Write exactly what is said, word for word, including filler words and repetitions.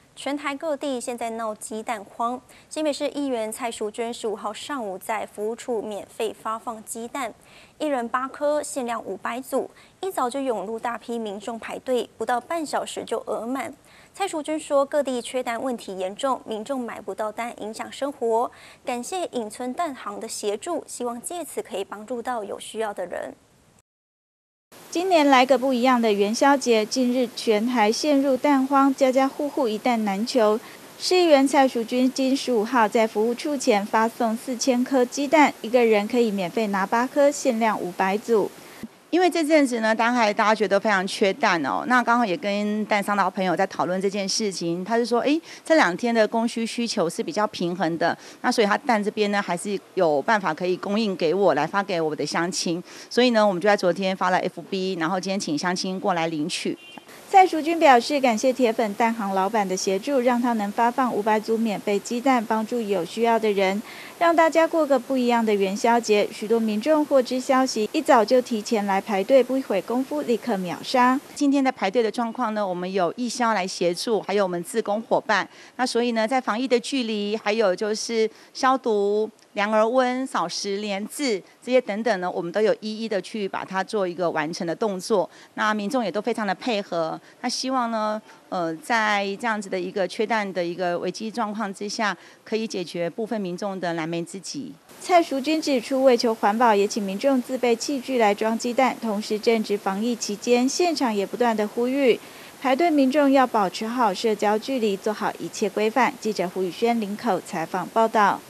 全台各地现在闹鸡蛋荒。新北市议员蔡淑娟十五号上午在服务处免费发放鸡蛋，一人八颗，限量五百组。一早就涌入大批民众排队，不到半小时就额满。蔡淑娟说，各地缺蛋问题严重，民众买不到蛋，影响生活。感谢隐村蛋行的协助，希望借此可以帮助到有需要的人。 今年来个不一样的元宵节，近日全台陷入蛋荒，家家户户一蛋难求。市议员蔡淑君今十五号在服务处前发送四千颗鸡蛋，一个人可以免费拿八颗，限量五百组。 因为这阵子呢，大概大家觉得非常缺蛋哦，那刚好也跟蛋商的好朋友在讨论这件事情，他是说，哎，这两天的供需需求是比较平衡的，那所以他蛋这边呢还是有办法可以供应给我来发给我的乡亲，所以呢，我们就在昨天发了 F B， 然后今天请乡亲过来领取。 蔡淑君表示，感谢铁粉蛋行老板的协助，让他能发放五百组免费鸡蛋，帮助有需要的人，让大家过个不一样的元宵节。许多民众获知消息，一早就提前来排队，不一会功夫立刻秒杀。 今天的排队的状况呢，我们有义消来协助，还有我们志工伙伴。那所以呢，在防疫的距离，还有就是消毒、量额温、扫实联制这些等等呢，我们都有一一的去把它做一个完成的动作。那民众也都非常的配合。 那希望呢，呃，在这样子的一个缺蛋的一个危机状况之下，可以解决部分民众的燃眉之急。 蔡淑君指出，为求环保，也请民众自备器具来装鸡蛋。同时，正值防疫期间，现场也不断的呼吁排队民众要保持好社交距离，做好一切规范。记者胡宇轩林口采访报道。